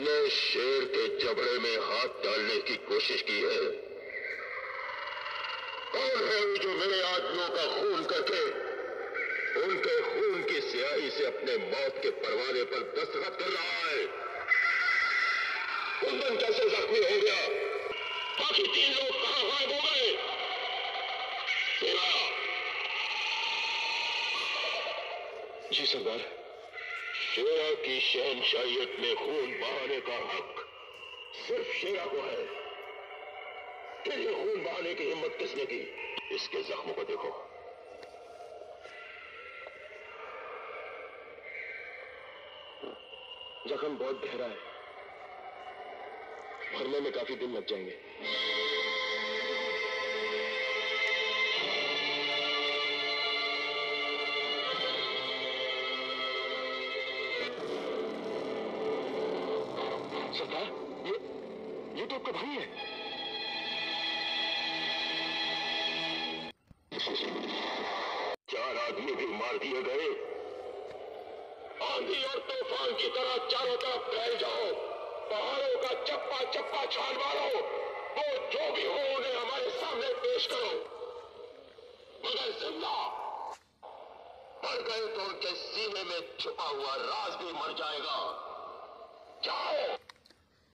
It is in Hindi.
किसने शेर के जबड़े में हाथ डालने की कोशिश की है? कौन है वो जो मेरे आदमियों का खून करके उनके खून की स्याही से अपने मौत के परवाने पर दस्तखत कर रहा है? कुंदन कैसे जख्मी हो गया? बाकी 3 लोग कहां गायब हो गए? जी सरदार। शेरा की शहनशाहियत में खून बहाने का हक सिर्फ शेरा को है। फिर ये खून बहाने की हिम्मत किसने की? इसके जख्मों को देखो। जख्म बहुत गहरा है, भरने में काफी दिन लग जाएंगे। सरदार, ये तो आपका भाई है। 4 आदमी भी मार दिए गए। आंधी और तूफान की तरह चारों तरफ फैल जाओ, पहाड़ों का चप्पा चप्पा छान मारो। वो जो भी हो उन्हें हमारे सामने पेश करो। मगर जिंदा मर गए तो उनके सीने में छुपा हुआ राज भी मर जाएगा। जाओ।